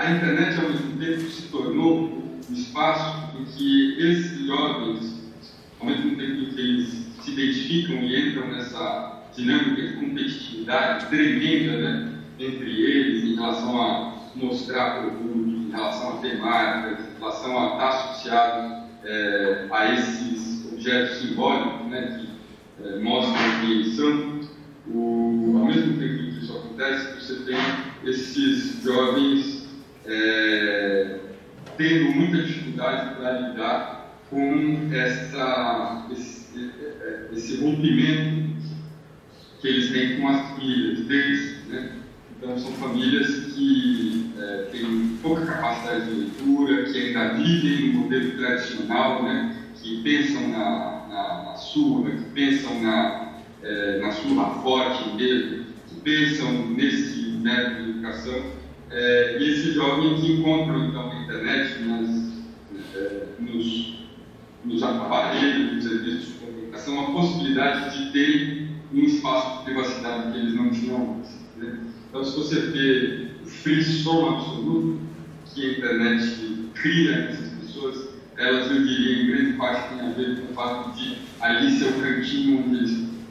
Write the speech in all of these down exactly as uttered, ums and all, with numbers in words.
a internet, ao mesmo tempo, se tornou um espaço em que esses jovens, ao mesmo tempo em que eles se identificam e entram nessa dinâmica de competitividade tremenda, né, entre eles, em relação a mostrar produtos, em relação a temáticas, em relação a estar associado é, a esses objetos simbólicos, né, que é, mostram quem são. O, ao mesmo tempo que isso acontece, você tem esses jovens é, tendo muita dificuldade para lidar com essa, esse, esse rompimento que eles têm com as famílias deles, né? Então, são famílias que é, têm pouca capacidade de leitura, que ainda vivem no modelo tradicional, né? Que pensam na, na, na surra, que pensam na, é, na surra forte mesmo, que pensam nesse método de educação. É, e esses jovens encontram, então, na internet, nas, é, nos, nos aparelhos, nos serviços de comunicação, a possibilidade de terem um espaço de privacidade que eles não tinham antes, né? Então, se você vê o frisson absoluto que a internet cria nessas pessoas, elas, eu diria, em grande parte tem a ver com o fato de ali ser o cantinho onde eles estão.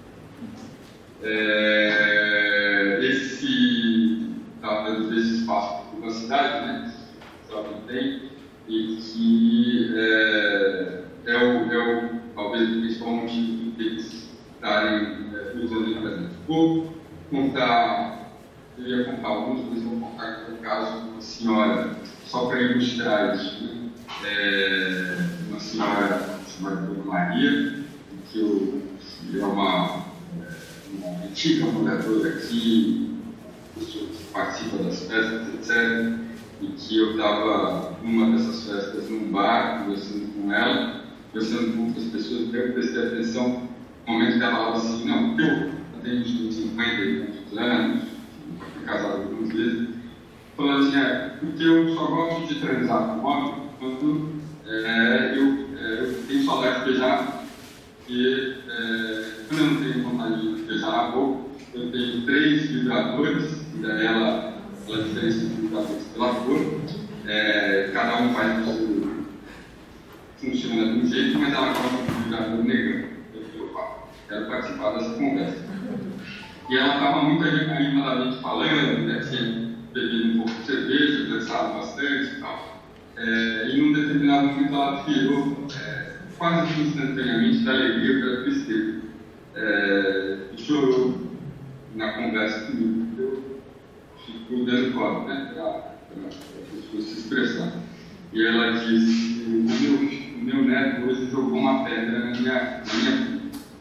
É, esse, talvez, esse espaço de privacidade, né, que o jovem tem, e que é, é, o, é o, talvez, o principal motivo de eles estarem é, usando a internet. Vou contar. Eu ia contar alguns, mas vou contar aqui o caso de uma senhora, só para ilustrar isso, né? É uma senhora chamada Dona Maria, que eu, é uma, uma antiga moradora aqui, pessoa que participa das festas, etcétera, e que eu estava numa dessas festas num bar, conversando com ela, conversando com outras pessoas, e eu prestei atenção no momento que ela falava assim, não, eu tenho cinquenta e tantos anos, casado algumas vezes, falando assim, é, porque eu só gosto de transar com homem quando é, eu, é, eu tenho saudade de beijar, e é, quando eu não tenho vontade de beijar na boca, eu tenho três vibradores, e daí ela, ela diferencia de vibradores pela cor, é, cada um faz o seu, funciona de um jeito, mas ela gosta de vibrador negro. Eu falo, quero participar dessa conversa. E ela estava muito animadamente falando, né, tinha bebido um pouco de cerveja, dançado bastante e tal. É, e num determinado momento ela virou é, quase que instantaneamente da alegria para a tristeza. É, e chorou na conversa comigo. Eu fico dando corda, né, para as pessoas se expressar. E ela disse: o meu, o meu neto hoje jogou uma pedra na minha, na minha vida.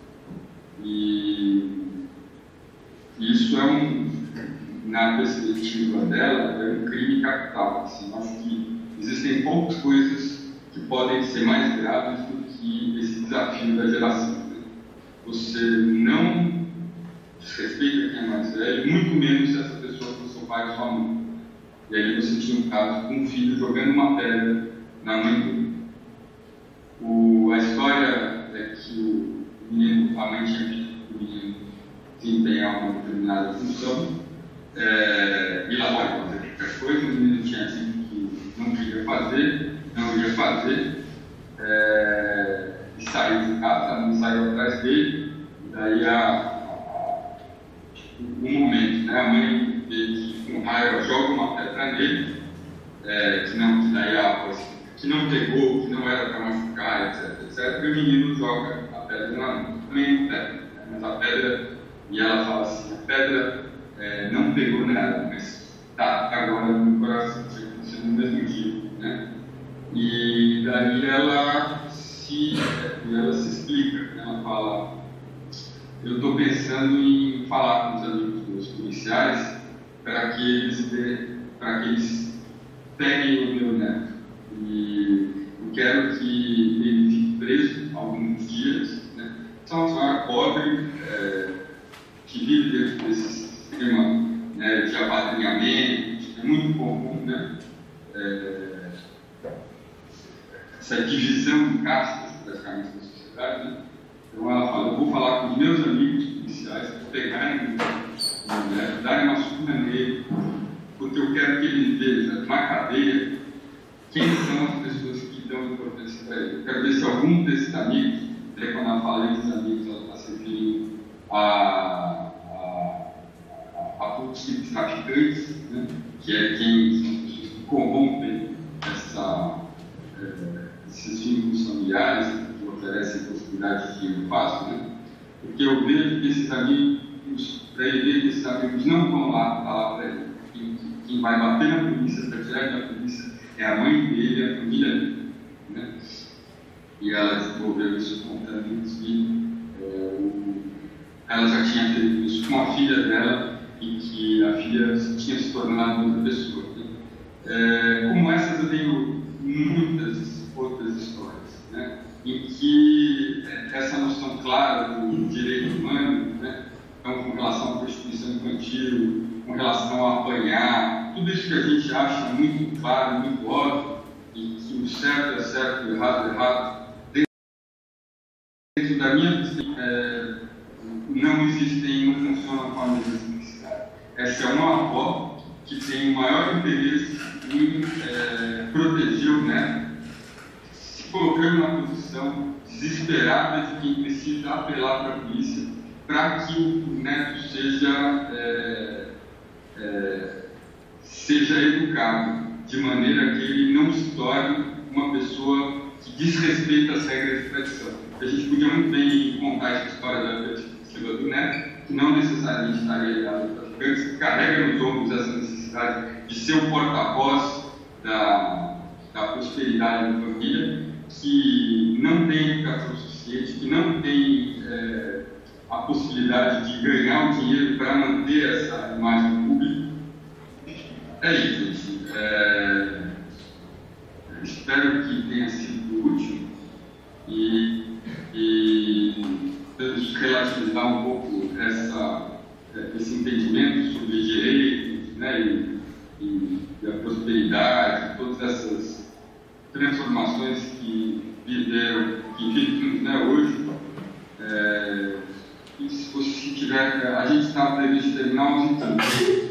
E isso é um, na perspectiva dela, é um crime capital. Assim, acho que existem poucas coisas que podem ser mais graves do que esse desafio da geração. Né? Você não desrespeita quem é mais velho, muito menos se essa pessoa for seu pai ou sua mãe. E aí você tinha um caso com um filho jogando uma pedra na mãe dele. O, a história é que o menino, a mãe tinha pedido para o menino desempenhar uma determinada função, é, e lá vai fazer qualquer coisa, o menino tinha dito que não queria fazer, não ia fazer, é, e saiu de casa, não saiu atrás dele, e daí a, a, um momento, né, a mãe dele, com raiva, joga uma pedra nele, é, que, não, que daí a que não pegou, que não era para machucar, etc, etcétera, e o menino joga a pedra na mão, também pedra, né, mas a pedra. E ela fala assim, a pedra é, não pegou nada, mas está agora no coração, você no mesmo dia, né? E daí ela se, ela se explica, ela fala, eu estou pensando em falar com os amigos meus policiais para que eles para que eles peguem o meu neto. E eu quero que ele fique preso alguns dias, né? São uma senhora pobre, é, que vive dentro desse sistema, né, de apadrinhamento, é muito comum, né, é, essa divisão de castas, praticamente, na sociedade. Né? Então ela fala, eu vou falar com os meus amigos policiais para pegarem o meu neto, darem uma surra nele, por porque eu quero que ele veja na cadeia quem são as pessoas que dão importância para ele. Eu quero ver se algum desses amigos, até quando ela fala esses amigos, ela está se referindo a, a, a, a possíveis traficantes, né? Que é quem são as pessoas que corrompem essa, é, esses vínculos familiares, que oferecem possibilidades de dinheiro fácil, né? Porque eu vejo que esses amigos, para ele ver que esses amigos não vão lá falar para ele. Quem, quem vai bater na polícia, para tirar da polícia, é a mãe dele, a família dele. Né? E ela desenvolveu isso contando que é, o, ela já tinha feito isso com a filha dela e que a filha tinha se tornado outra pessoa. Né? É, como essas, eu tenho muitas outras histórias, né? Em que essa noção clara do direito humano, né? Então, com relação à prostituição infantil, com relação a apanhar, tudo isso que a gente acha muito claro, muito óbvio, e que o certo é certo, o errado é errado, dentro da minha visão, é, não existem, não funcionam com a mesma simplicidade. Essa é uma avó que tem o maior interesse em é, proteger o neto, se colocando na posição desesperada de quem precisa apelar para a polícia para que o neto seja, é, é, seja educado, de maneira que ele não se torne uma pessoa que desrespeita as regras de tradição. A gente podia muito bem contar essa história da perspectiva do neto, que não necessariamente estaria ligado aos traficantes, que carrega nos ombros essa necessidade de ser o porta-voz da, da prosperidade da família, que não tem educação suficiente, que não tem é, a possibilidade de ganhar o dinheiro para manter essa imagem pública. É isso, gente. É, espero que tenha sido útil e, e vamos relativizar um pouco essa, esse entendimento sobre direitos, né, e, e, e a prosperidade, todas essas transformações que viveram, que vivemos, né, hoje. É, e se você tiver, a gente está previsto terminar os